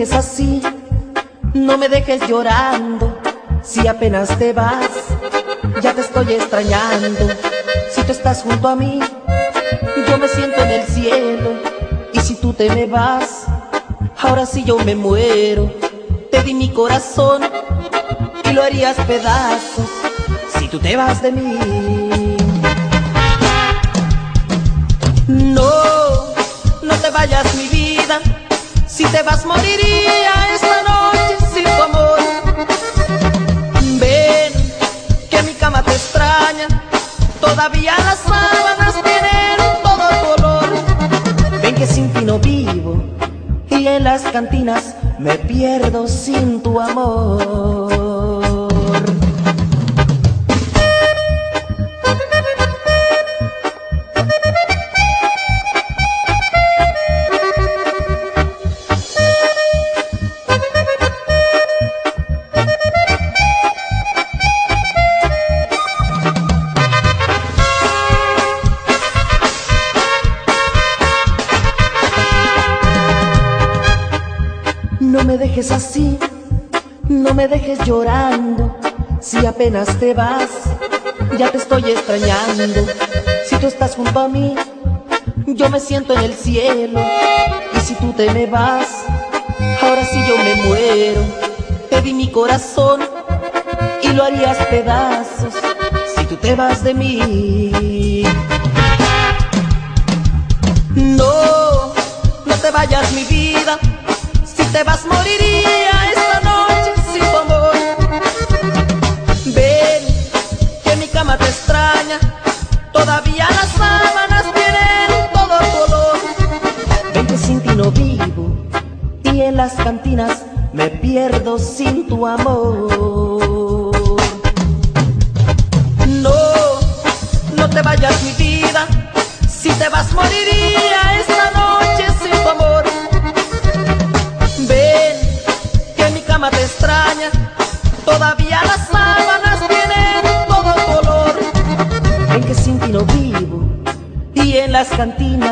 dejes así, no me dejes llorando. Si apenas te vas, ya te estoy extrañando. Si tú estás junto a mí, yo me siento en el cielo. Y si tú te me vas, ahora sí yo me muero. Te di mi corazón y lo harías pedazos si tú te vas de mí. No, no te vayas mi vida. Si te vas moriría esta noche sin tu amor. Ven, que mi cama te extraña. Todavía las sábanas tienen todo tu olor. Ven que sin ti no vivo y en las cantinas me pierdo sin tu amor. No me dejes así, no me dejes llorando. Si apenas te vas, ya te estoy extrañando. Si tú estás junto a mí, yo me siento en el cielo. Y si tú te me vas, ahora sí yo me muero. Te di mi corazón y lo harías pedazos si tú te vas de mí. No, no te vayas mi vida. Si te vas moriría esta noche sin tu amor. Ven, que mi cama te extraña. Todavía las sábanas tienen todo tu olor. Ven que sin ti no vivo y en las cantinas me pierdo sin tu amor. No, no te vayas mi vida. Si te vas moriría esta noche sin tu amor. Ven, que mi cama te extraña. Todavía las sábanas tienen todo tu olor. Ven que sin ti no vivo y en las cantinas